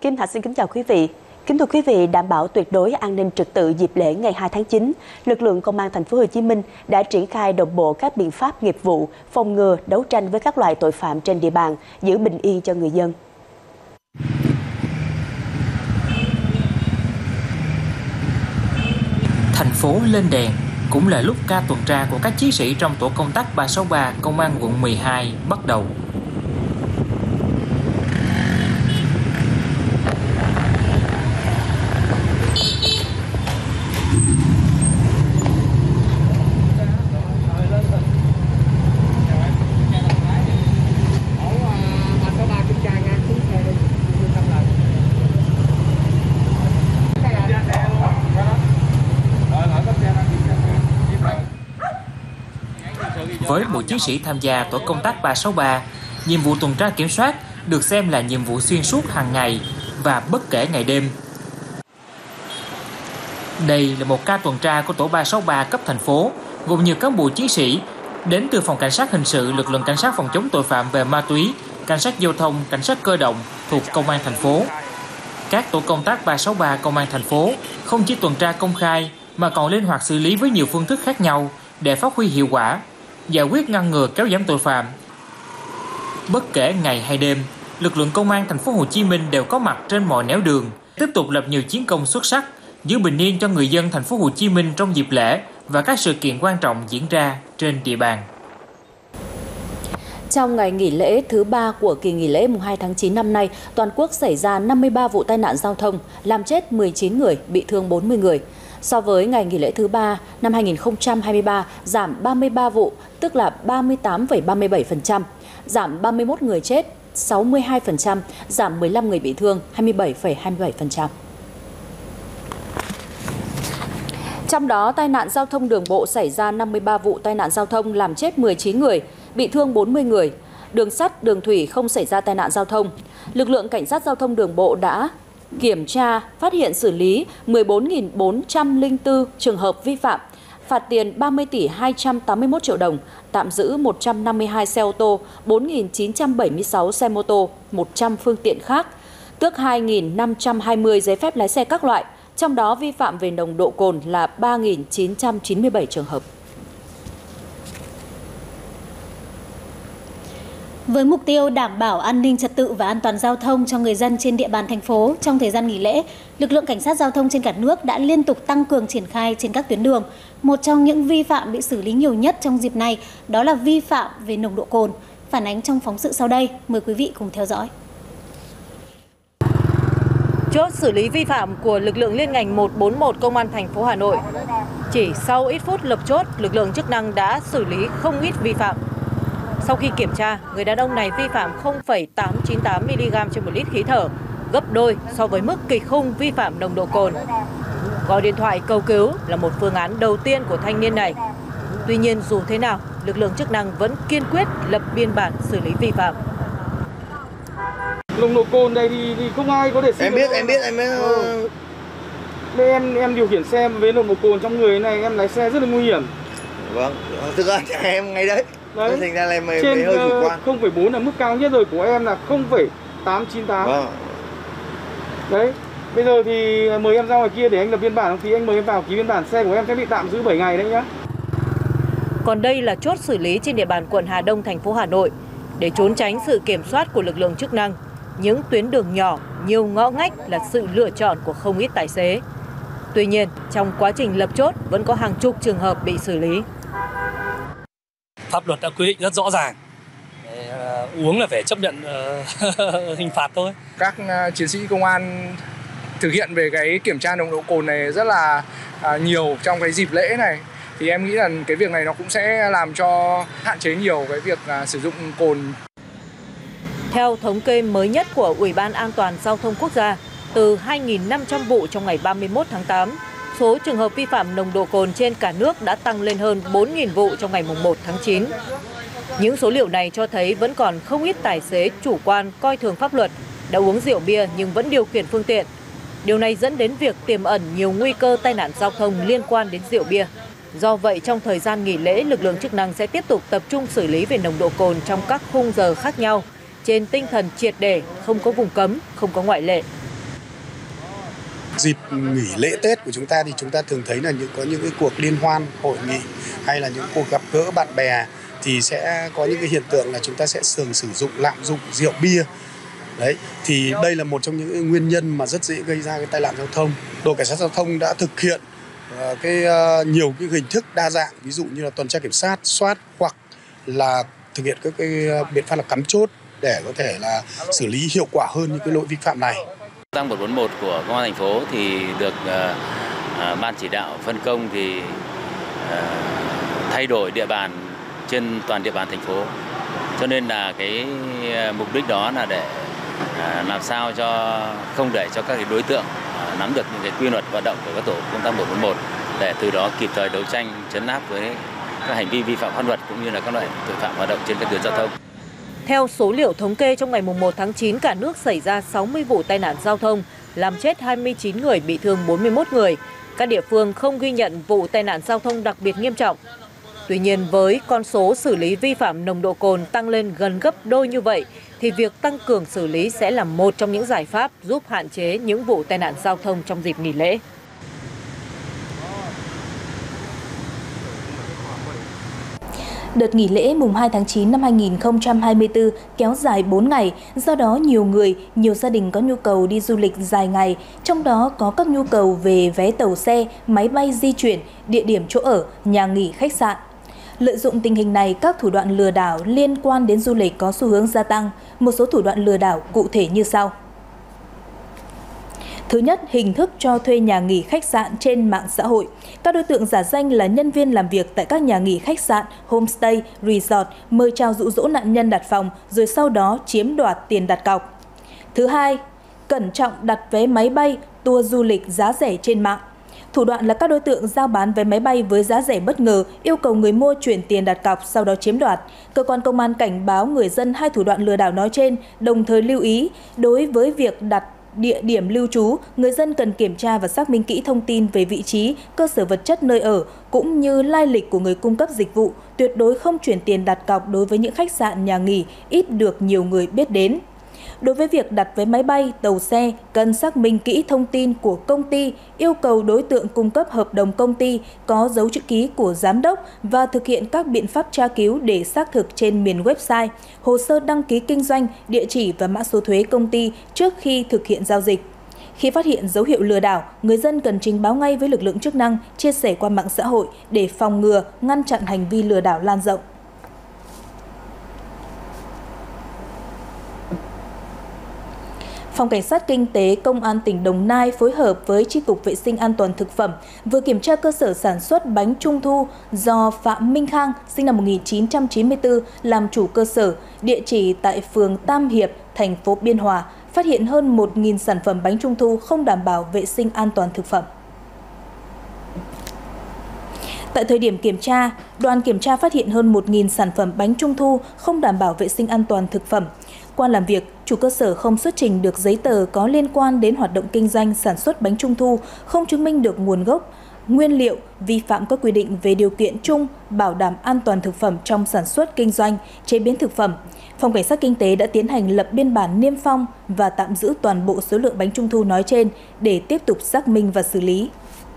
Kim Thạch xin kính chào quý vị. Kính thưa quý vị, đảm bảo tuyệt đối an ninh trật tự dịp lễ ngày 2 tháng 9, lực lượng Công an Thành phố Hồ Chí Minh đã triển khai đồng bộ các biện pháp nghiệp vụ phòng ngừa, đấu tranh với các loại tội phạm trên địa bàn, giữ bình yên cho người dân. Thành phố lên đèn cũng là lúc ca tuần tra của các chiến sĩ trong tổ công tác 363 Công an quận 12 bắt đầu. Với mỗi chiến sĩ tham gia tổ công tác 363, nhiệm vụ tuần tra kiểm soát được xem là nhiệm vụ xuyên suốt hàng ngày và bất kể ngày đêm. Đây là một ca tuần tra của tổ 363 cấp thành phố, gồm nhiều cán bộ chiến sĩ đến từ Phòng Cảnh sát Hình sự, lực lượng Cảnh sát phòng chống tội phạm về ma túy, Cảnh sát giao thông, Cảnh sát cơ động thuộc Công an thành phố. Các tổ công tác 363 Công an thành phố không chỉ tuần tra công khai mà còn linh hoạt xử lý với nhiều phương thức khác nhau để phát huy hiệu quả, giải quyết ngăn ngừa kéo giảm tội phạm. Bất kể ngày hay đêm, lực lượng Công an Thành phố Hồ Chí Minh đều có mặt trên mọi nẻo đường, tiếp tục lập nhiều chiến công xuất sắc, giữ bình yên cho người dân Thành phố Hồ Chí Minh trong dịp lễ và các sự kiện quan trọng diễn ra trên địa bàn. Trong ngày nghỉ lễ thứ 3 của kỳ nghỉ lễ mùng 2 tháng 9 năm nay, toàn quốc xảy ra 53 vụ tai nạn giao thông, làm chết 19 người, bị thương 40 người. So với ngày nghỉ lễ thứ 3 năm 2023, giảm 33 vụ, tức là 38,37%, giảm 31 người chết, 62%, giảm 15 người bị thương, 27,27%. Trong đó, tai nạn giao thông đường bộ xảy ra 53 vụ tai nạn giao thông, làm chết 19 người, bị thương 40 người. Đường sắt, đường thủy không xảy ra tai nạn giao thông. Lực lượng Cảnh sát giao thông đường bộ đã kiểm tra, phát hiện xử lý 14.404 trường hợp vi phạm, phạt tiền 30 tỷ 281 triệu đồng, tạm giữ 152 xe ô tô, 4.976 xe mô tô, 100 phương tiện khác, tước 2.520 giấy phép lái xe các loại, trong đó vi phạm về nồng độ cồn là 3.997 trường hợp. Với mục tiêu đảm bảo an ninh trật tự và an toàn giao thông cho người dân trên địa bàn thành phố trong thời gian nghỉ lễ, lực lượng cảnh sát giao thông trên cả nước đã liên tục tăng cường triển khai trên các tuyến đường. Một trong những vi phạm bị xử lý nhiều nhất trong dịp này đó là vi phạm về nồng độ cồn. Phản ánh trong phóng sự sau đây, mời quý vị cùng theo dõi. Chốt xử lý vi phạm của lực lượng liên ngành 141 Công an thành phố Hà Nội. Chỉ sau ít phút lập chốt, lực lượng chức năng đã xử lý không ít vi phạm. Sau khi kiểm tra, người đàn ông này vi phạm 0,898mg trên 1 lít khí thở, gấp đôi so với mức kịch khung vi phạm nồng độ cồn. Gọi điện thoại cầu cứu là một phương án đầu tiên của thanh niên này. Tuy nhiên dù thế nào, lực lượng chức năng vẫn kiên quyết lập biên bản xử lý vi phạm. Nồng độ cồn đây thì không ai có thể em biết. Em điều khiển xe với nồng độ cồn trong người này, em lái xe rất là nguy hiểm. Vâng, thực ra em ngay đấy. Đấy, thành ra là em trên hơi chủ quan. 0,4 là mức cao nhất rồi, của em là 0,898. Vâng. Đấy, bây giờ thì mời em ra ngoài kia để anh lập biên bản, thì anh mời em vào ký biên bản, xe của em sẽ bị tạm giữ 7 ngày đấy nhá. Còn đây là chốt xử lý trên địa bàn quận Hà Đông, thành phố Hà Nội. Để trốn tránh sự kiểm soát của lực lượng chức năng, những tuyến đường nhỏ, nhiều ngõ ngách là sự lựa chọn của không ít tài xế. Tuy nhiên, trong quá trình lập chốt vẫn có hàng chục trường hợp bị xử lý. Pháp luật đã quy định rất rõ ràng, uống là phải chấp nhận hình phạt thôi. Các chiến sĩ công an thực hiện về cái kiểm tra nồng độ cồn này rất là nhiều trong cái dịp lễ này. Thì em nghĩ là cái việc này nó cũng sẽ làm cho hạn chế nhiều cái việc sử dụng cồn. Theo thống kê mới nhất của Ủy ban An toàn Giao thông Quốc gia, từ 2.500 vụ trong ngày 31 tháng 8, số trường hợp vi phạm nồng độ cồn trên cả nước đã tăng lên hơn 4.000 vụ trong ngày 1 tháng 9. Những số liệu này cho thấy vẫn còn không ít tài xế chủ quan coi thường pháp luật, đã uống rượu bia nhưng vẫn điều khiển phương tiện. Điều này dẫn đến việc tiềm ẩn nhiều nguy cơ tai nạn giao thông liên quan đến rượu bia. Do vậy, trong thời gian nghỉ lễ, lực lượng chức năng sẽ tiếp tục tập trung xử lý về nồng độ cồn trong các khung giờ khác nhau, trên tinh thần triệt để, không có vùng cấm, không có ngoại lệ. Dịp nghỉ lễ Tết của chúng ta thì chúng ta thường thấy là có những cái cuộc liên hoan, hội nghị hay là những cuộc gặp gỡ bạn bè thì sẽ có những cái hiện tượng là chúng ta sẽ thường sử dụng lạm dụng rượu bia. Đấy, thì đây là một trong những cái nguyên nhân mà rất dễ gây ra cái tai nạn giao thông. Đội cảnh sát giao thông đã thực hiện nhiều cái hình thức đa dạng, ví dụ như là tuần tra kiểm soát, soát hoặc là thực hiện các cái biện pháp là cắm chốt để có thể là xử lý hiệu quả hơn những cái lỗi vi phạm này. Tăng 141 của Công an thành phố thì được ban chỉ đạo phân công thì thay đổi địa bàn trên toàn địa bàn thành phố. Cho nên là cái mục đích đó là để làm sao cho không để cho các cái đối tượng nắm được những cái quy luật hoạt động của các tổ công tác 141 để từ đó kịp thời đấu tranh trấn áp với các hành vi vi phạm pháp luật cũng như là các loại tội phạm hoạt động trên các tuyến giao thông. Theo số liệu thống kê, trong ngày 1 tháng 9, cả nước xảy ra 60 vụ tai nạn giao thông, làm chết 29 người, bị thương 41 người. Các địa phương không ghi nhận vụ tai nạn giao thông đặc biệt nghiêm trọng. Tuy nhiên, với con số xử lý vi phạm nồng độ cồn tăng lên gần gấp đôi như vậy, thì việc tăng cường xử lý sẽ là một trong những giải pháp giúp hạn chế những vụ tai nạn giao thông trong dịp nghỉ lễ. Đợt nghỉ lễ mùng 2 tháng 9 năm 2024 kéo dài 4 ngày, do đó nhiều gia đình có nhu cầu đi du lịch dài ngày, trong đó có các nhu cầu về vé tàu xe, máy bay di chuyển, địa điểm chỗ ở, nhà nghỉ, khách sạn. Lợi dụng tình hình này, các thủ đoạn lừa đảo liên quan đến du lịch có xu hướng gia tăng. Một số thủ đoạn lừa đảo cụ thể như sau. Thứ nhất, hình thức cho thuê nhà nghỉ khách sạn trên mạng xã hội. Các đối tượng giả danh là nhân viên làm việc tại các nhà nghỉ khách sạn, homestay, resort, mời chào dụ dỗ nạn nhân đặt phòng rồi sau đó chiếm đoạt tiền đặt cọc. Thứ hai, cẩn trọng đặt vé máy bay, tour du lịch giá rẻ trên mạng. Thủ đoạn là các đối tượng giao bán vé máy bay với giá rẻ bất ngờ, yêu cầu người mua chuyển tiền đặt cọc sau đó chiếm đoạt. Cơ quan công an cảnh báo người dân hai thủ đoạn lừa đảo nói trên, đồng thời lưu ý đối với việc đặt địa điểm lưu trú, người dân cần kiểm tra và xác minh kỹ thông tin về vị trí, cơ sở vật chất nơi ở cũng như lai lịch của người cung cấp dịch vụ, tuyệt đối không chuyển tiền đặt cọc đối với những khách sạn, nhà nghỉ ít được nhiều người biết đến. Đối với việc đặt vé máy bay, tàu xe, cần xác minh kỹ thông tin của công ty, yêu cầu đối tượng cung cấp hợp đồng công ty có dấu chữ ký của giám đốc và thực hiện các biện pháp tra cứu để xác thực trên miền website, hồ sơ đăng ký kinh doanh, địa chỉ và mã số thuế công ty trước khi thực hiện giao dịch. Khi phát hiện dấu hiệu lừa đảo, người dân cần trình báo ngay với lực lượng chức năng, chia sẻ qua mạng xã hội để phòng ngừa, ngăn chặn hành vi lừa đảo lan rộng. Phòng Cảnh sát Kinh tế Công an tỉnh Đồng Nai phối hợp với Chi cục Vệ sinh An toàn Thực phẩm vừa kiểm tra cơ sở sản xuất bánh trung thu do Phạm Minh Khang, sinh năm 1994, làm chủ cơ sở, địa chỉ tại phường Tam Hiệp, thành phố Biên Hòa, phát hiện hơn 1.000 sản phẩm bánh trung thu không đảm bảo vệ sinh an toàn thực phẩm. Tại thời điểm kiểm tra, đoàn kiểm tra phát hiện hơn 1.000 sản phẩm bánh trung thu không đảm bảo vệ sinh an toàn thực phẩm. Qua làm việc, chủ cơ sở không xuất trình được giấy tờ có liên quan đến hoạt động kinh doanh sản xuất bánh trung thu, không chứng minh được nguồn gốc, nguyên liệu, vi phạm các quy định về điều kiện chung, bảo đảm an toàn thực phẩm trong sản xuất kinh doanh, chế biến thực phẩm. Phòng Cảnh sát Kinh tế đã tiến hành lập biên bản niêm phong và tạm giữ toàn bộ số lượng bánh trung thu nói trên để tiếp tục xác minh và xử lý.